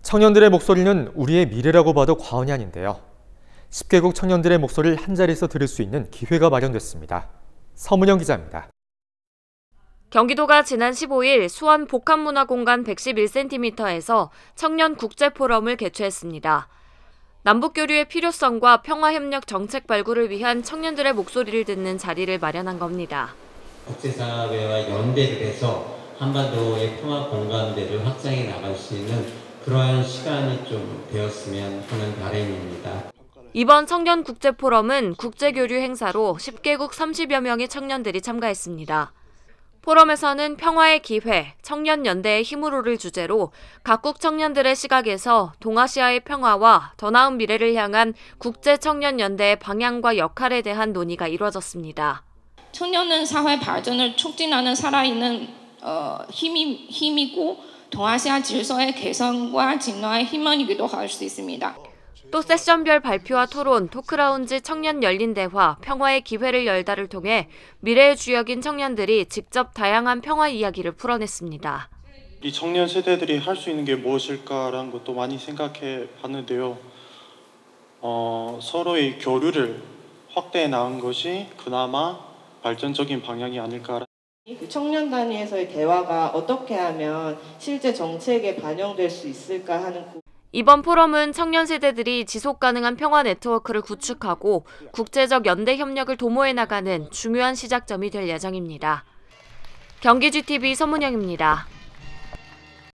청년들의 목소리는 우리의 미래라고 봐도 과언이 아닌데요. 10개국 청년들의 목소리를 한자리에서 들을 수 있는 기회가 마련됐습니다. 서문영 기자입니다. 경기도가 지난 15일 수원 복합문화공간 111cm에서 청년 국제포럼을 개최했습니다. 남북교류의 필요성과 평화협력 정책 발굴을 위한 청년들의 목소리를 듣는 자리를 마련한 겁니다. 국제사회와 연대를 해서 한반도의 평화 공간대를 확장해 나갈 수 있는 그러한 시간이 좀 되었으면 하는 바람입니다. 이번 청년 국제포럼은 국제교류 행사로 10개국 30여 명의 청년들이 참가했습니다. 포럼에서는 평화의 기회, 청년연대의 힘으로를 주제로 각국 청년들의 시각에서 동아시아의 평화와 더 나은 미래를 향한 국제청년연대의 방향과 역할에 대한 논의가 이루어졌습니다. 청년은 사회 발전을 촉진하는 살아있는 힘이고 동아시아 질서의 개선과 진화의 힘원이기도 할 수 있습니다. 또 세션별 발표와 토론, 토크라운지 청년 열린 대화, 평화의 기회를 열다를 통해 미래의 주역인 청년들이 직접 다양한 평화 이야기를 풀어냈습니다. 이 청년 세대들이 할 수 있는 게 무엇일까라는 것도 많이 생각해 봤는데요. 서로의 교류를 확대해 나간 것이 그나마 발전적인 방향이 아닐까. 청년 단위에서의 대화가 어떻게 하면 실제 정책에 반영될 수 있을까 하는 이번 포럼은 청년 세대들이 지속 가능한 평화 네트워크를 구축하고 국제적 연대 협력을 도모해 나가는 중요한 시작점이 될 예정입니다. 경기GTV 서문영입니다.